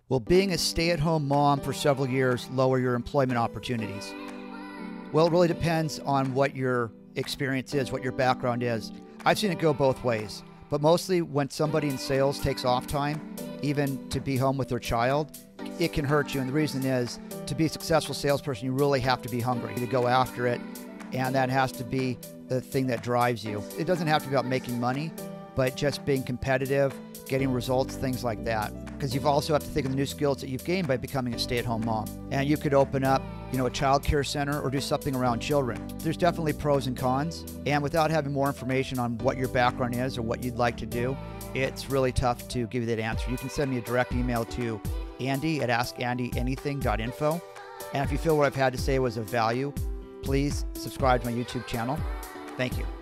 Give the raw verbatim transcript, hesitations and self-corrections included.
Will being a stay-at-home mom for several years lower your employment opportunities? Well, it really depends on what your experience is, what your background is. I've seen it go both ways, but mostly when somebody in sales takes off time, even to be home with their child, it can hurt you. And the reason is, to be a successful salesperson, you really have to be hungry to go after it, and that has to be the thing that drives you. It doesn't have to be about making money, but just being competitive, getting results, things like that. Because you've also have to think of the new skills that you've gained by becoming a stay-at-home mom. And you could open up, you know, a child care center or do something around children. There's definitely pros and cons. And without having more information on what your background is or what you'd like to do, it's really tough to give you that answer. You can send me a direct email to Andy at ask andy anything dot info. And if you feel what I've had to say was of value, please subscribe to my YouTube channel. Thank you.